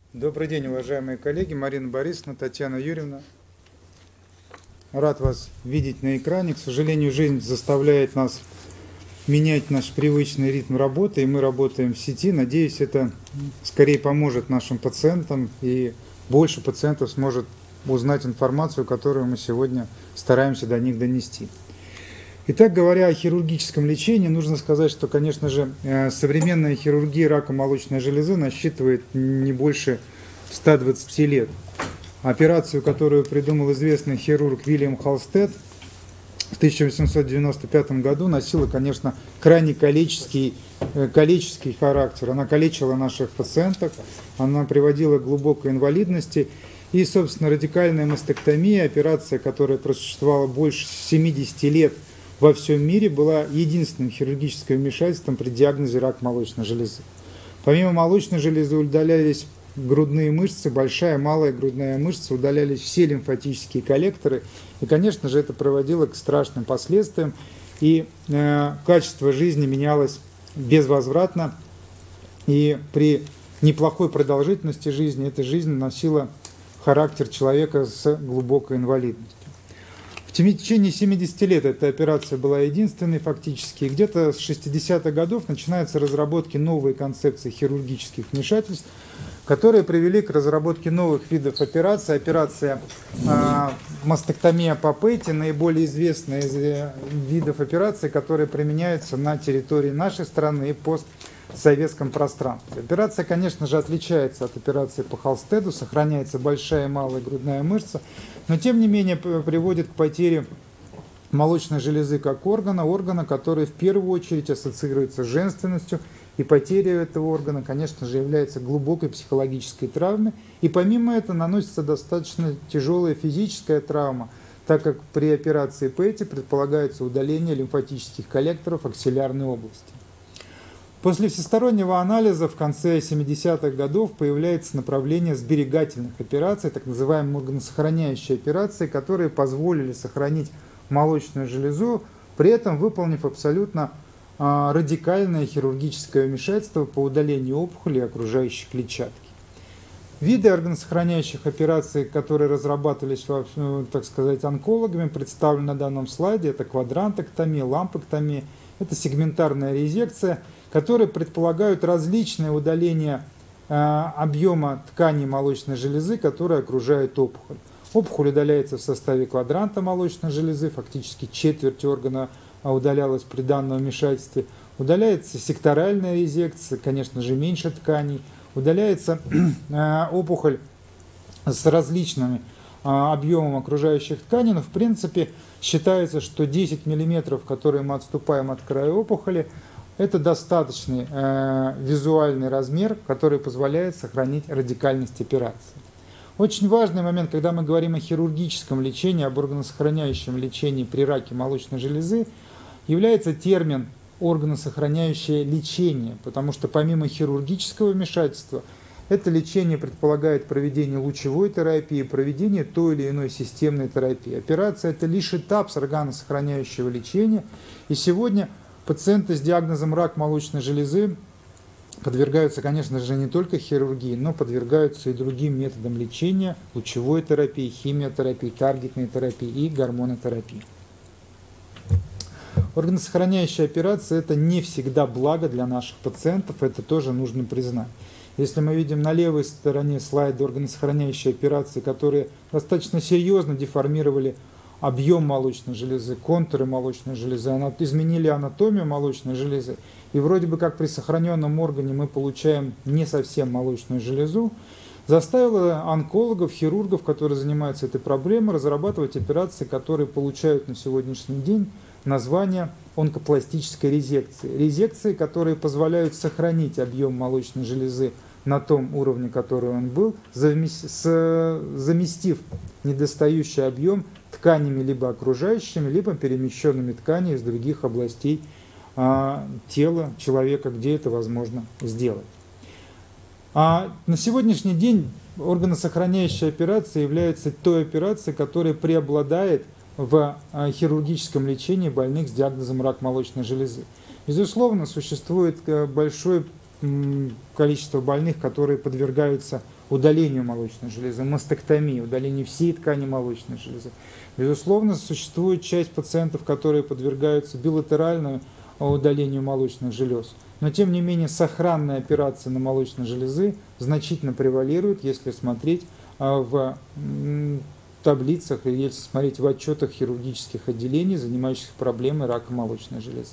Добрый день, уважаемые коллеги, Марина Борисовна, Татьяна Юрьевна. Рад вас видеть на экране. К сожалению, жизнь заставляет нас менять наш привычный ритм работы, и мы работаем в сети. Надеюсь, это скорее поможет нашим пациентам, и больше пациентов сможет узнать информацию, которую мы сегодня стараемся до них донести. Итак, говоря о хирургическом лечении, нужно сказать, что, конечно же, современная хирургия рака молочной железы насчитывает не больше 120 лет. Операцию, которую придумал известный хирург Вильям Халстед в 1895 году, носила, конечно, крайне калеческий характер. Она калечила наших пациентов, она приводила к глубокой инвалидности. И, собственно, радикальная мастектомия, операция, которая просуществовала больше 70 лет во всем мире, была единственным хирургическим вмешательством при диагнозе рак молочной железы. Помимо молочной железы удалялись грудные мышцы, большая и малая грудная мышца, удалялись все лимфатические коллекторы. И, конечно же, это приводило к страшным последствиям. И качество жизни менялось безвозвратно. И при неплохой продолжительности жизни эта жизнь носила характер человека с глубокой инвалидностью. В течение 70 лет эта операция была единственной фактически. И где-то с 60-х годов начинаются разработки новой концепции хирургических вмешательств, которые привели к разработке новых видов операций. Операция мастектомия по ПЭТи, наиболее известная из видов операций, которые применяются на территории нашей страны и постсоветском пространстве. Операция, конечно же, отличается от операции по Халстеду, сохраняется большая и малая грудная мышца, но тем не менее приводит к потере молочной железы как органа, который в первую очередь ассоциируется с женственностью, и потеря этого органа, конечно же, является глубокой психологической травмой, и помимо этого наносится достаточно тяжелая физическая травма, так как при операции ПЭТи предполагается удаление лимфатических коллекторов аксиллярной области. После всестороннего анализа в конце 70-х годов появляется направление сберегательных операций, так называемые органосохраняющие операции, которые позволили сохранить молочную железу, при этом выполнив абсолютно радикальное хирургическое вмешательство по удалению опухоли окружающей клетчатки. Виды органосохраняющих операций, которые разрабатывались, так сказать, онкологами, представлены на данном слайде. Это квадрантэктомия, лампэктомия, это сегментарная резекция, которые предполагают различные удаления объема тканей молочной железы, которые окружают опухоль. Опухоль удаляется в составе квадранта молочной железы, фактически четверть органа удалялась при данном вмешательстве. Удаляется секторальная резекция, конечно же, меньше тканей. Удаляется опухоль с различными объемом окружающих тканей, но в принципе считается, что 10 мм, которые мы отступаем от края опухоли, это достаточный визуальный размер, который позволяет сохранить радикальность операции. Очень важный момент, когда мы говорим о хирургическом лечении, об органосохраняющем лечении при раке молочной железы, является термин органосохраняющее лечение, потому что помимо хирургического вмешательства, это лечение предполагает проведение лучевой терапии, проведение той или иной системной терапии. Операция – это лишь этап с органосохраняющего лечения, и сегодня пациенты с диагнозом рак молочной железы подвергаются, конечно же, не только хирургии, но подвергаются и другим методам лечения, лучевой терапии, химиотерапии, таргетной терапии и гормонотерапии. Органосохраняющая операция – это не всегда благо для наших пациентов, это тоже нужно признать. Если мы видим на левой стороне слайда органосохраняющие операции, которые достаточно серьезно деформировали объем молочной железы, контуры молочной железы, изменили анатомию молочной железы, и вроде бы как при сохраненном органе мы получаем не совсем молочную железу, заставило онкологов, хирургов, которые занимаются этой проблемой, разрабатывать операции, которые получают на сегодняшний день название онкопластической резекции. Резекции, которые позволяют сохранить объем молочной железы на том уровне, который он был, заместив недостающий объем тканями либо окружающими, либо перемещенными тканями из других областей тела человека, где это возможно сделать. На сегодняшний день органосохраняющая операция является той операцией, которая преобладает в хирургическом лечении больных с диагнозом рак молочной железы. Безусловно, существует большой количество больных, которые подвергаются удалению молочной железы, мастектомии, удалению всей ткани молочной железы. Безусловно, существует часть пациентов, которые подвергаются билатеральному удалению молочных желез. Но, тем не менее, сохранная операция на молочной железы значительно превалирует, если смотреть в таблицах и если смотреть в отчетах хирургических отделений, занимающихся проблемой рака молочной железы.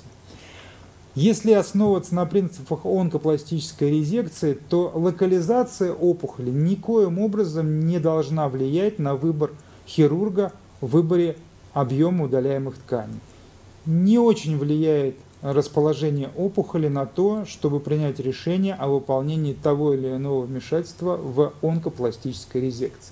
Если основываться на принципах онкопластической резекции, то локализация опухоли никоим образом не должна влиять на выбор хирурга в выборе объема удаляемых тканей. Не очень влияет расположение опухоли на то, чтобы принять решение о выполнении того или иного вмешательства в онкопластической резекции.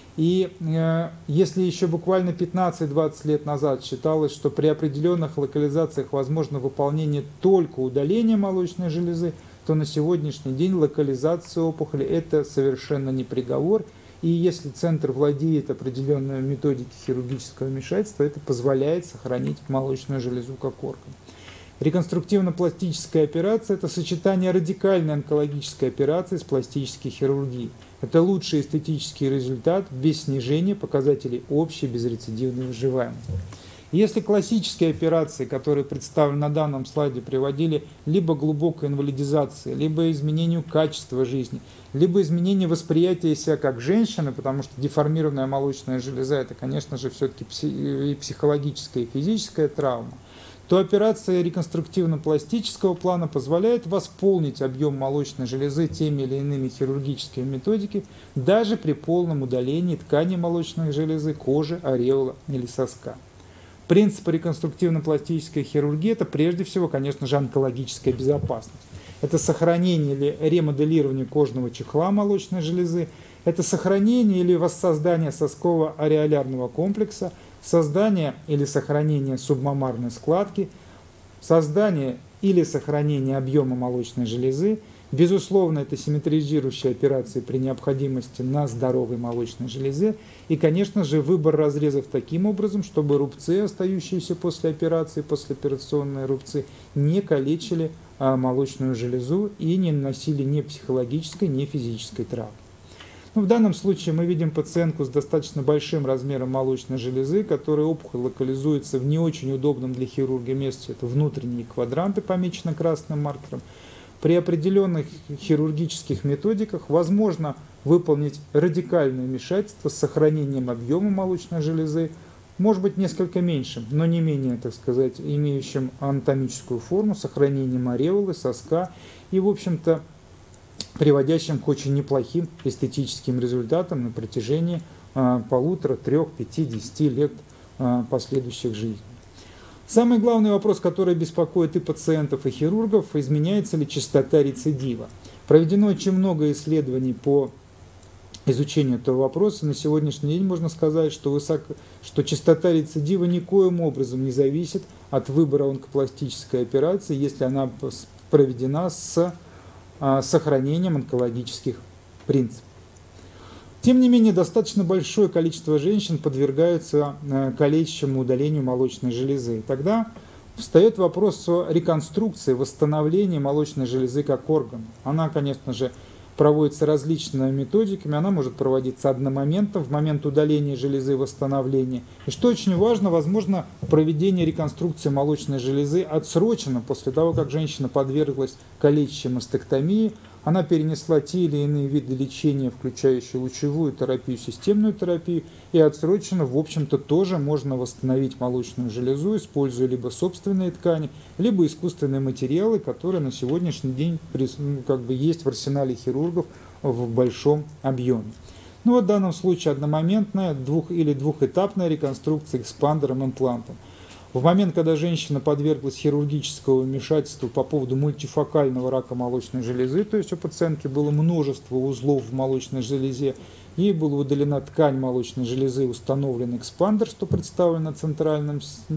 И если еще буквально 15-20 лет назад считалось, что при определенных локализациях возможно выполнение только удаления молочной железы, то на сегодняшний день локализация опухоли – это совершенно не приговор. И если центр владеет определенной методикой хирургического вмешательства, это позволяет сохранить молочную железу как орган. Реконструктивно-пластическая операция – это сочетание радикальной онкологической операции с пластической хирургией. Это лучший эстетический результат без снижения показателей общей безрецидивной выживаемости. Если классические операции, которые представлены на данном слайде, приводили либо к глубокой инвалидизации, либо изменению качества жизни, либо изменению восприятия себя как женщины, потому что деформированная молочная железа – это, конечно же, все-таки и психологическая, и физическая травма, то операция реконструктивно-пластического плана позволяет восполнить объем молочной железы теми или иными хирургическими методиками даже при полном удалении ткани молочной железы, кожи, ореола или соска. Принцип реконструктивно-пластической хирургии – это прежде всего, конечно же, онкологическая безопасность. Это сохранение или ремоделирование кожного чехла молочной железы, это сохранение или воссоздание соскового ареолярного комплекса, создание или сохранение субмамарной складки, создание или сохранение объема молочной железы. Безусловно, это симметризирующие операции при необходимости на здоровой молочной железе. И, конечно же, выбор разрезов таким образом, чтобы рубцы, остающиеся после операции, послеоперационные рубцы, не калечили молочную железу и не наносили ни психологической, ни физической травмы. В данном случае мы видим пациентку с достаточно большим размером молочной железы, которая опухоль локализуется в не очень удобном для хирурга месте. Это внутренние квадранты, помечены красным маркером. При определенных хирургических методиках возможно выполнить радикальное вмешательство с сохранением объема молочной железы, может быть несколько меньшим, но не менее, так сказать, имеющим анатомическую форму, сохранением ореолы, соска и, в общем-то, приводящим к очень неплохим эстетическим результатам на протяжении 1,5, 3, 5, 10 лет последующих жизней. Самый главный вопрос, который беспокоит и пациентов, и хирургов, изменяется ли частота рецидива. Проведено очень много исследований по изучению этого вопроса. На сегодняшний день можно сказать, что частота рецидива никоим образом не зависит от выбора онкопластической операции, если она проведена с сохранением онкологических принципов. Тем не менее, достаточно большое количество женщин подвергаются калечащему удалению молочной железы. И тогда встает вопрос о реконструкции, восстановлении молочной железы как органа. Она, конечно же, проводится различными методиками, она может проводиться одномоментно, в момент удаления железы, восстановления. И что очень важно, возможно проведение реконструкции молочной железы отсрочено после того, как женщина подверглась калечащей мастектомии, она перенесла те или иные виды лечения, включающие лучевую терапию, системную терапию, и отсроченно, в общем-то, тоже можно восстановить молочную железу, используя либо собственные ткани, либо искусственные материалы, которые на сегодняшний день есть в арсенале хирургов в большом объеме. В данном случае одномоментная или двухэтапная реконструкция экспандером-имплантом. В момент, когда женщина подверглась хирургическому вмешательству по поводу мультифокального рака молочной железы, то есть у пациентки было множество узлов в молочной железе, ей была удалена ткань молочной железы, установлен экспандер, что представлено на центральном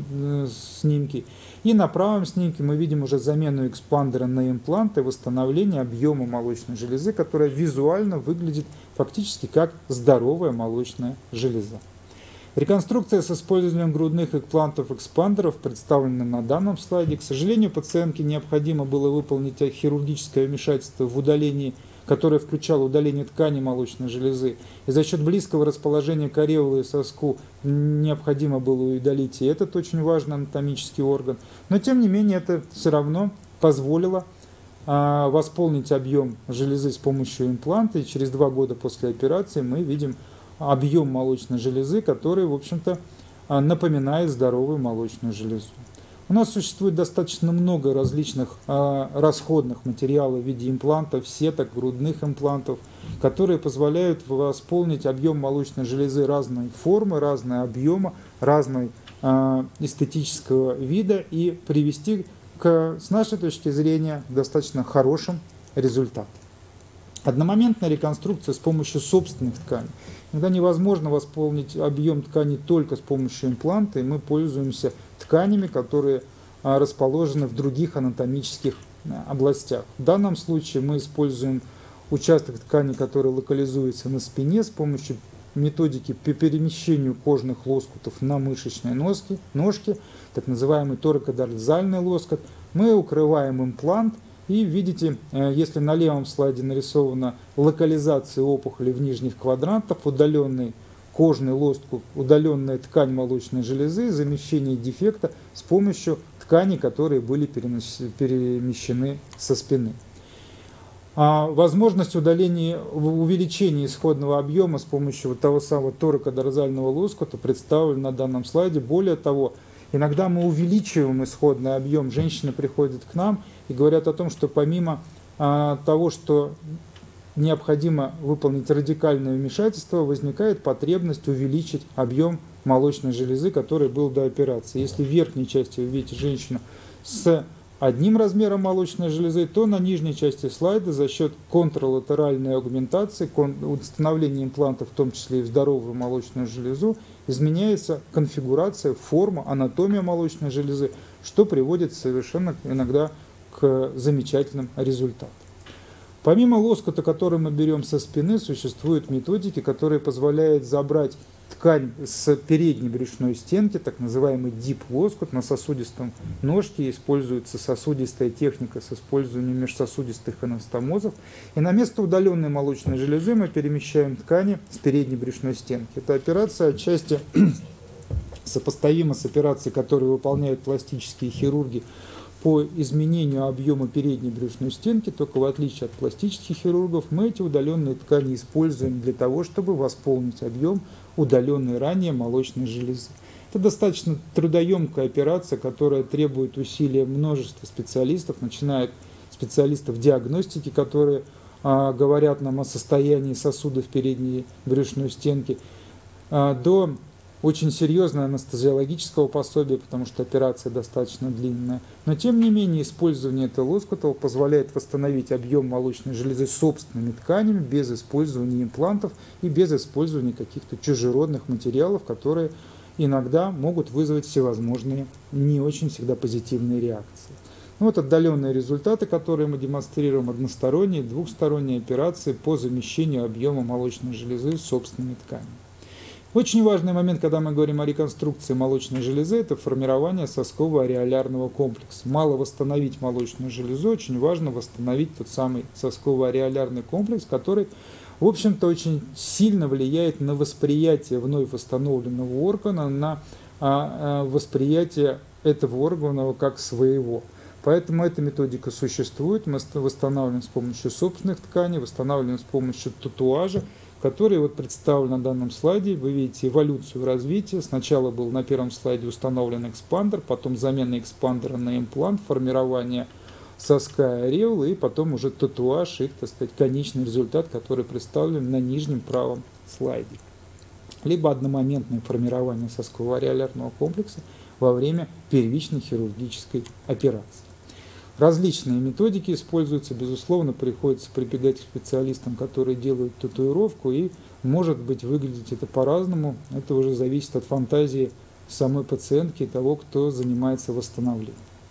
снимке. И на правом снимке мы видим уже замену экспандера на имплант и восстановление объема молочной железы, которая визуально выглядит фактически как здоровая молочная железа. Реконструкция с использованием грудных имплантов-экспандеров представлена на данном слайде. К сожалению, пациентке необходимо было выполнить хирургическое вмешательство в удалении, которое включало удаление ткани молочной железы. И за счет близкого расположения к ареоле и соску необходимо было удалить и этот очень важный анатомический орган. Но тем не менее это все равно позволило восполнить объем железы с помощью импланта. И через 2 года после операции мы видим объем молочной железы, который, в общем-то, напоминает здоровую молочную железу. У нас существует достаточно много различных расходных материалов в виде имплантов, сеток, грудных имплантов, которые позволяют восполнить объем молочной железы разной формы, разного объема, разной эстетического вида и привести с нашей точки зрения, к достаточно хорошим результатам. Одномоментная реконструкция с помощью собственных тканей. Иногда невозможно восполнить объем ткани только с помощью импланта, и мы пользуемся тканями, которые расположены в других анатомических областях. В данном случае мы используем участок ткани, который локализуется на спине с помощью методики по перемещению кожных лоскутов на мышечные ножки, так называемый торакодорзальный лоскут. Мы укрываем имплант. И видите, если на левом слайде нарисована локализация опухоли в нижних квадрантах, удаленный кожный лоскут, удаленная ткань молочной железы, замещение дефекта с помощью тканей, которые были перемещены со спины. Возможность увеличения исходного объема с помощью того самого торакодорзального лоскута представлена на данном слайде. Более того, иногда мы увеличиваем исходный объем, женщины приходят к нам и говорят о том, что помимо того, что необходимо выполнить радикальное вмешательство, возникает потребность увеличить объем молочной железы, который был до операции. Если в верхней части вы видите женщину с одним размером молочной железы, то на нижней части слайда за счет контралатеральной аугментации, установления имплантов, в том числе и в здоровую молочную железу, изменяется конфигурация, форма, анатомия молочной железы, что приводит совершенно иногда к замечательным результатам. Помимо лоскута, который мы берем со спины, существуют методики, которые позволяют забрать ткань с передней брюшной стенки, так называемый дип-лоскут, на сосудистом ножке. Используется сосудистая техника с использованием межсосудистых анастомозов. И на место удаленной молочной железы мы перемещаем ткани с передней брюшной стенки. Эта операция отчасти сопоставима с операцией, которую выполняют пластические хирурги по изменению объема передней брюшной стенки, только в отличие от пластических хирургов мы эти удаленные ткани используем для того, чтобы восполнить объем удаленной ранее молочной железы. Это достаточно трудоемкая операция, которая требует усилия множества специалистов, начиная от специалистов диагностики, которые говорят нам о состоянии сосудов передней брюшной стенки, до очень серьезного анестезиологического пособия, потому что операция достаточно длинная. Но тем не менее использование этого лоскута позволяет восстановить объем молочной железы собственными тканями, без использования имплантов и без использования каких-то чужеродных материалов, которые иногда могут вызвать всевозможные не очень всегда позитивные реакции. Вот отдаленные результаты, которые мы демонстрируем: односторонние, двухсторонние операции по замещению объема молочной железы собственными тканями. Очень важный момент, когда мы говорим о реконструкции молочной железы, это формирование сосково-ареолярного комплекса. Мало восстановить молочную железу, очень важно восстановить тот самый сосково-ареолярный комплекс, который, в общем-то, очень сильно влияет на восприятие вновь восстановленного органа, на восприятие этого органа как своего. Поэтому эта методика существует, мы восстанавливаем с помощью собственных тканей, восстанавливаем с помощью татуажа, который вот представлен на данном слайде. Вы видите эволюцию развития. Сначала был на первом слайде установлен экспандер, потом замена экспандера на имплант, формирование соска и ореолы, и потом уже татуаж и, так сказать, конечный результат, который представлен на нижнем правом слайде. Либо одномоментное формирование сосково-ареолярного комплекса во время первичной хирургической операции. Различные методики используются, безусловно, приходится прибегать к специалистам, которые делают татуировку, и может быть выглядеть это по-разному. Это уже зависит от фантазии самой пациентки и того, кто занимается восстановлением.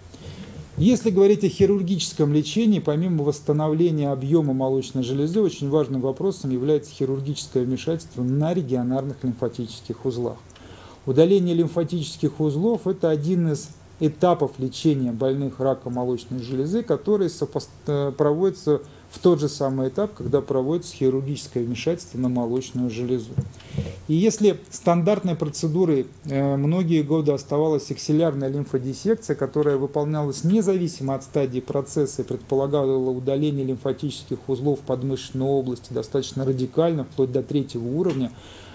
Если говорить о хирургическом лечении, помимо восстановления объема молочной железы, очень важным вопросом является хирургическое вмешательство на регионарных лимфатических узлах. Удаление лимфатических узлов – это один из этапов лечения больных раком молочной железы, который проводится в тот же самый этап, когда проводится хирургическое вмешательство на молочную железу. И если стандартной процедурой многие годы оставалась аксиллярная лимфодиссекция, которая выполнялась независимо от стадии процесса и предполагала удаление лимфатических узлов подмышечной области достаточно радикально, вплоть до 3-го уровня,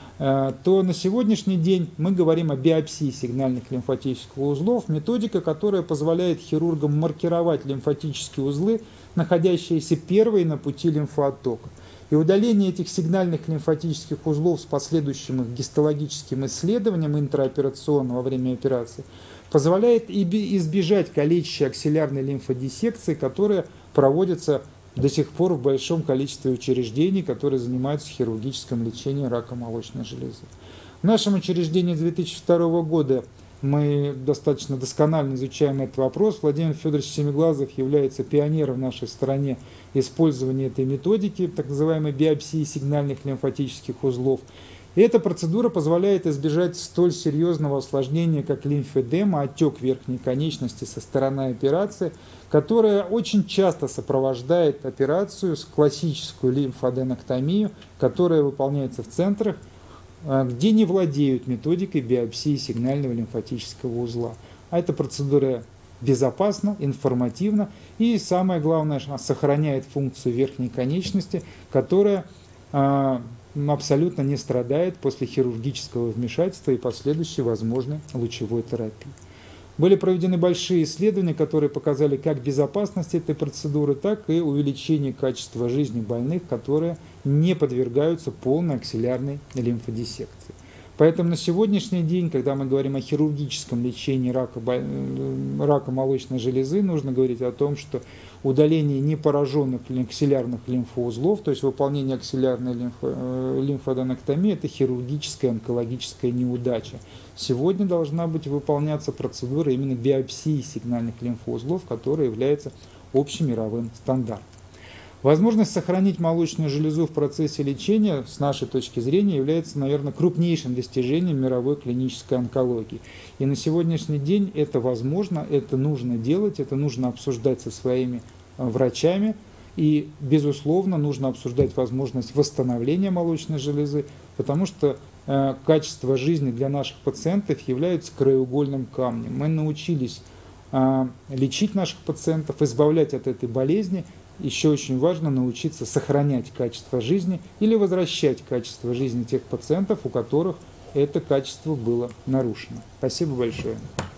то на сегодняшний день мы говорим о биопсии сигнальных лимфатических узлов, методика, которая позволяет хирургам маркировать лимфатические узлы, находящиеся первые на пути лимфооттока. И удаление этих сигнальных лимфатических узлов с последующим их гистологическим исследованием интраоперационно во время операции позволяет избежать калечащей аксиллярной лимфодиссекции, которая проводится до сих пор в большом количестве учреждений, которые занимаются хирургическим лечением рака молочной железы. В нашем учреждении 2002 года мы достаточно досконально изучаем этот вопрос. Владимир Федорович Семиглазов является пионером в нашей стране использования этой методики, так называемой биопсии сигнальных лимфатических узлов. И эта процедура позволяет избежать столь серьезного осложнения, как лимфедема, отек верхней конечности со стороны операции, которая очень часто сопровождает операцию с классическую лимфоденоктомию, которая выполняется в центрах, где не владеют методикой биопсии сигнального лимфатического узла. А эта процедура безопасна, информативна и, самое главное, сохраняет функцию верхней конечности, которая абсолютно не страдает после хирургического вмешательства и последующей возможной лучевой терапии. Были проведены большие исследования, которые показали как безопасность этой процедуры, так и увеличение качества жизни больных, которые не подвергаются полной аксиллярной лимфодиссекции. Поэтому на сегодняшний день, когда мы говорим о хирургическом лечении рака молочной железы, нужно говорить о том, что удаление непораженных аксиллярных лимфоузлов, то есть выполнение аксиллярной лимфоденоктомии, это хирургическая онкологическая неудача. Сегодня должна быть выполняться процедура именно биопсии сигнальных лимфоузлов, которая является общемировым стандартом. Возможность сохранить молочную железу в процессе лечения, с нашей точки зрения, является, наверное, крупнейшим достижением мировой клинической онкологии. И на сегодняшний день это возможно, это нужно делать, это нужно обсуждать со своими врачами. И, безусловно, нужно обсуждать возможность восстановления молочной железы, потому что качество жизни для наших пациентов является краеугольным камнем. Мы научились лечить наших пациентов, избавлять от этой болезни. Еще очень важно научиться сохранять качество жизни или возвращать качество жизни тех пациентов, у которых это качество было нарушено. Спасибо большое.